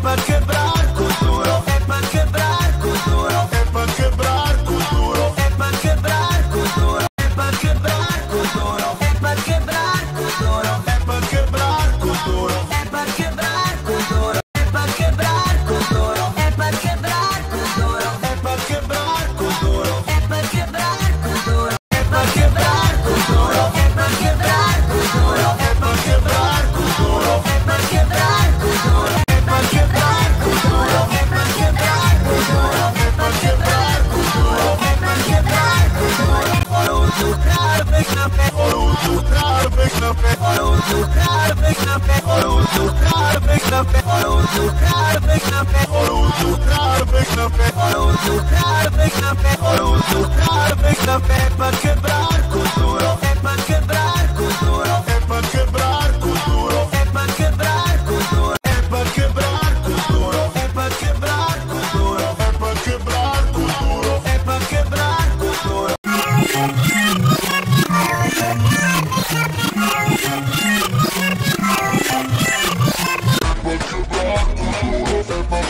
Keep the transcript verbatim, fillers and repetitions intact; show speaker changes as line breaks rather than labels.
pra quebrar cultura, é pra quebrar cultura, é pra quebrar cultura, é pra quebrar cultura, é pra quebrar cultura, é pra quebrar cultura, é pra quebrar cultura, é pra quebrar cultura, é pra quebrar cultura, é pra quebrar cultura, é pra quebrar cultura, é pra quebrar cultura, é pra quebrar cultura, é pra quebrar cultura, é pra quebrar cultura, é pra quebrar cultura, é pra quebrar cultura, é pra quebrar cultura, é pra quebrar cultura, é pra quebrar cultura. Ouro do cara, vem na pé, ouro do cara, vem na pé, ouro do cara, vem na pé, ouro do cara, vem na pé, ouro do cara, vem na pé, ouro do cara, vem na pé, ouro do cara, vem na pé, ouro do cara, vem na pé, é pra quebrar cultura, é pra quebrar cultura, é pra quebrar cultura, é pra quebrar cultura, é pra quebrar cultura, é pra quebrar cultura, é pra quebrar cultura, é pra quebrar cultura. É pra quebrar cultura, é pra